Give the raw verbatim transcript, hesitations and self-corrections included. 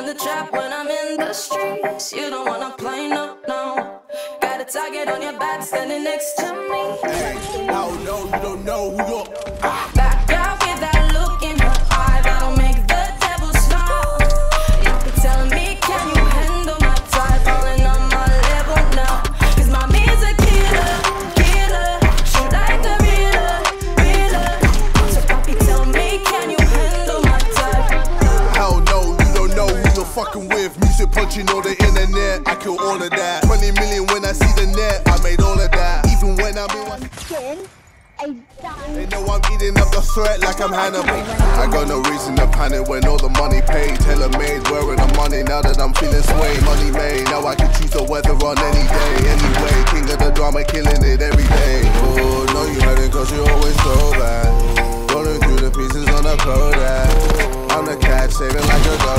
the trap when I'm in the streets. You don't wanna play, no, no. Got a target on your back standing next to me. Hey, no, no, you don't know who you're. Ah. Back out with that look in her eye that'll make the devil smile. You be telling me, can you handle my type? Falling on my level now. Cause mommy's a killer, killer. She like a realer, realer. So papi, tell me, can you handle my type? Hell no, you don't know who you're fucking with. Music punching all the internet, I kill all of that. twenty million when I see the net, I made all of that. Even when I'm in one Again, I done. they know I'm eating up the threat like I'm Hannibal. I got no reason to panic when all the money paid. Tailor made, wearing the money now that I'm feeling sway. Money made, now I can choose the weather on any day. Anyway, king of the drama, killing it every day. Oh, no, you hurting cause you always so bad. Rolling through the pieces on the Kodak. I'm the cat, saving like a dog.